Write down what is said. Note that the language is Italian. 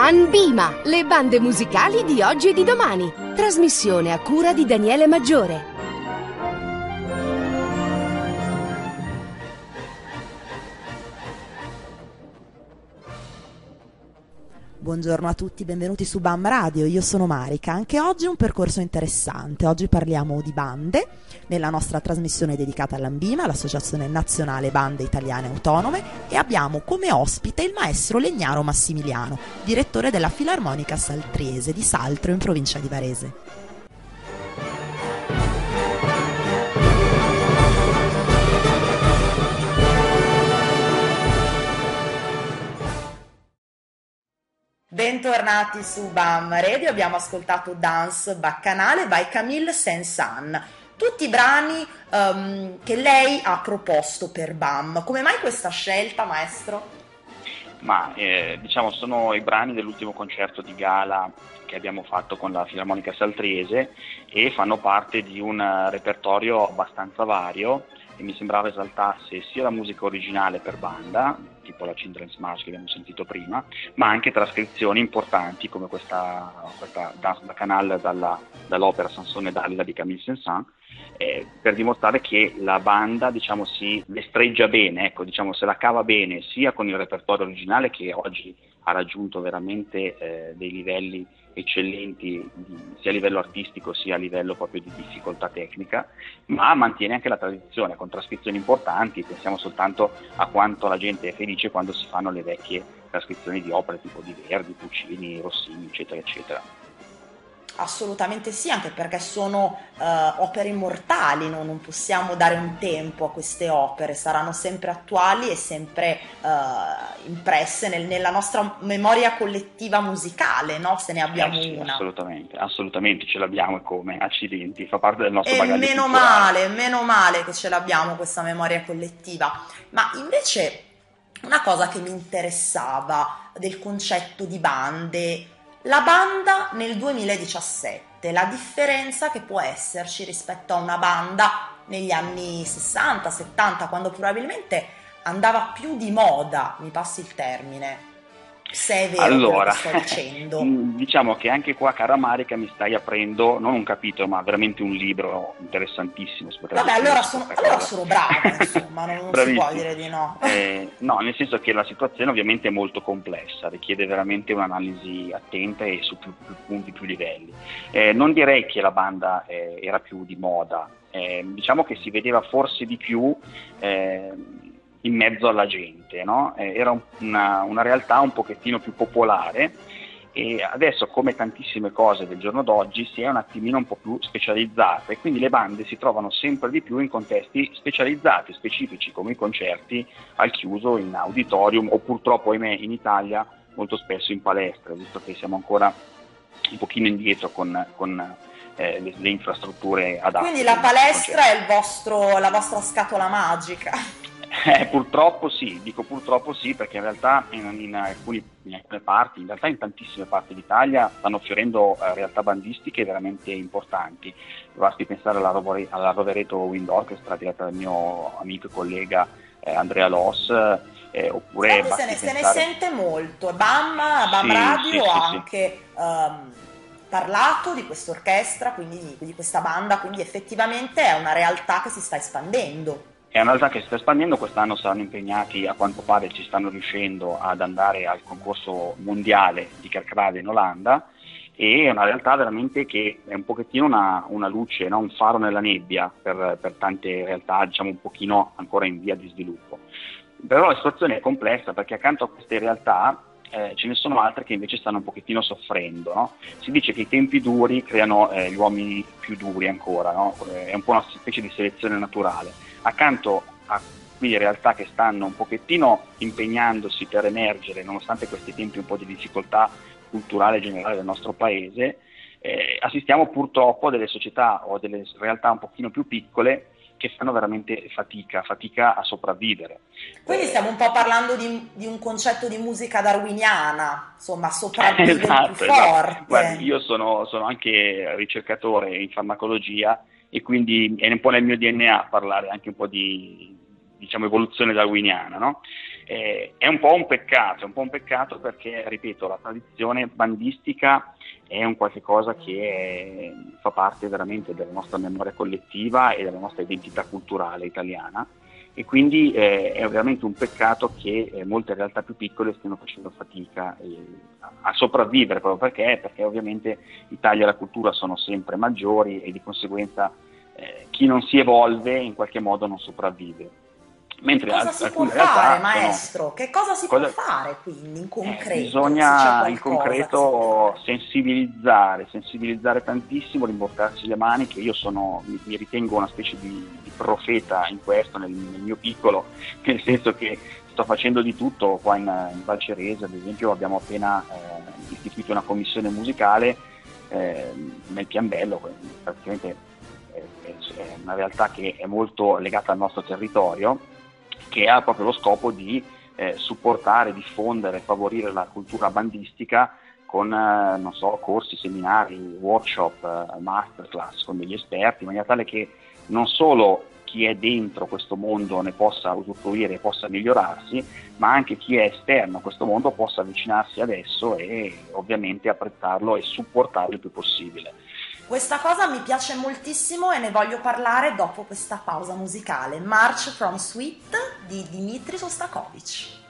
Anbima, le bande musicali di oggi e di domani. Trasmissione a cura di Daniele Maggiore. Buongiorno a tutti, benvenuti su BAM Radio, io sono Marica. Anche oggi è un percorso interessante. Oggi parliamo di bande nella nostra trasmissione dedicata all'Anbima, l'Associazione Nazionale Bande Italiane Autonome, e abbiamo come ospite il maestro Legnaro Massimiliano, direttore della Filarmonica Saltriese di Saltro in provincia di Varese. Bentornati su BAM Radio, abbiamo ascoltato Danse Baccanale by Camille Saint-Saëns, tutti i brani che lei ha proposto per BAM. Come mai questa scelta, maestro? Diciamo sono i brani dell'ultimo concerto di gala che abbiamo fatto con la Filarmonica Saltriese e fanno parte di un repertorio abbastanza vario e mi sembrava esaltasse sia la musica originale per banda, tipo la Children's March che abbiamo sentito prima, ma anche trascrizioni importanti come questa Danse Bacchanale dall'opera Sansone e Dalila di Camille Saint-Saëns, per dimostrare che la banda, diciamo, si destreggia bene, ecco, diciamo, se la cava bene sia con il repertorio originale, che oggi ha raggiunto veramente dei livelli eccellenti sia a livello artistico sia a livello proprio di difficoltà tecnica, ma mantiene anche la tradizione con trascrizioni importanti. Pensiamo soltanto a quanto la gente è felice quando si fanno le vecchie trascrizioni di opere tipo di Verdi, Puccini, Rossini, eccetera eccetera. Assolutamente sì, anche perché sono opere immortali, no? Non possiamo dare un tempo a queste opere, saranno sempre attuali e sempre impresse nella nostra memoria collettiva musicale, no? Se ne abbiamo Sì, una. Assolutamente ce l'abbiamo, e come, accidenti, fa parte del nostro bagaglio culturale. Meno male che ce l'abbiamo questa memoria collettiva. Ma invece una cosa che mi interessava del concetto di bande, la banda nel 2017, la differenza che può esserci rispetto a una banda negli anni 60-70, quando probabilmente andava più di moda, mi passi il termine, se è vero quello che sto dicendo. Diciamo che anche qua, cara Marica, mi stai aprendo non un capitolo, ma veramente un libro interessantissimo. Vabbè, allora sono brava, insomma, non si può dire di no. No, nel senso che la situazione ovviamente è molto complessa, richiede veramente un'analisi attenta e su più punti, più livelli. Non direi che la banda era più di moda, diciamo che si vedeva forse di più in mezzo alla gente, no? Era una realtà un pochettino più popolare, e adesso, come tantissime cose del giorno d'oggi, si è un attimino un po' più specializzata, e quindi le bande si trovano sempre di più in contesti specializzati, specifici, come i concerti al chiuso in auditorium, o purtroppo, ahimè, in Italia molto spesso in palestra, visto che siamo ancora un pochino indietro con le infrastrutture adatte. Quindi la palestra è la vostra scatola magica. Purtroppo sì, dico purtroppo sì, perché in realtà in alcune parti, in realtà in tantissime parti d'Italia stanno fiorendo realtà bandistiche veramente importanti. Basti pensare alla Rovereto Wind Orchestra diretta dal mio amico e collega Andrea Loss, oppure se ne sente molto. BAM Radio ha anche parlato di questa orchestra, quindi di questa banda, quindi effettivamente è una realtà che si sta espandendo. È una realtà che si sta espandendo. Quest'anno saranno impegnati, a quanto pare ci stanno riuscendo, ad andare al concorso mondiale di Kerkrade in Olanda, e è una realtà veramente che è un pochettino una luce, no? Un faro nella nebbia per tante realtà, diciamo, un pochino ancora in via di sviluppo. Però la situazione è complessa, perché accanto a queste realtà ce ne sono altre che invece stanno un pochettino soffrendo, no? Si dice che i tempi duri creano gli uomini più duri ancora, no? È un po' una specie di selezione naturale. Accanto a quindi realtà che stanno un pochettino impegnandosi per emergere, nonostante questi tempi un po' di difficoltà culturale generale del nostro paese, assistiamo purtroppo a delle società o delle realtà un pochino più piccole che fanno veramente fatica a sopravvivere. Quindi stiamo un po' parlando di un concetto di musica darwiniana, insomma, sopravvive il più forte. Guardi, io sono anche ricercatore in farmacologia, e quindi è un po' nel mio DNA parlare anche un po' di, diciamo, evoluzione darwiniana, no? È un po' un peccato perché, ripeto, la tradizione bandistica è un qualche cosa che fa parte veramente della nostra memoria collettiva e della nostra identità culturale italiana, e quindi è veramente un peccato che molte realtà più piccole stiano facendo fatica a sopravvivere, proprio perché ovviamente i tagli alla cultura sono sempre maggiori e di conseguenza chi non si evolve in qualche modo non sopravvive. Mentre Cosa si può alcune fare, realtà maestro? Che cosa si può fare quindi in concreto, se c'è bisogna in qualcosa che si può concreto fare? sensibilizzare tantissimo, rimboccarsi le maniche. Io mi ritengo una specie di profeta in questo, nel mio piccolo, nel senso che sto facendo di tutto. Qua in Val Cerese, ad esempio, abbiamo appena istituito una commissione musicale nel Piambello, praticamente è una realtà che è molto legata al nostro territorio, che ha proprio lo scopo di supportare, diffondere, favorire la cultura bandistica con non so, corsi, seminari, workshop, masterclass con degli esperti, in maniera tale che non solo chi è dentro questo mondo ne possa usufruire e possa migliorarsi, ma anche chi è esterno a questo mondo possa avvicinarsi ad esso e ovviamente apprezzarlo e supportarlo il più possibile. Questa cosa mi piace moltissimo e ne voglio parlare dopo questa pausa musicale. March from Sweet di Dmitri Sostakovich.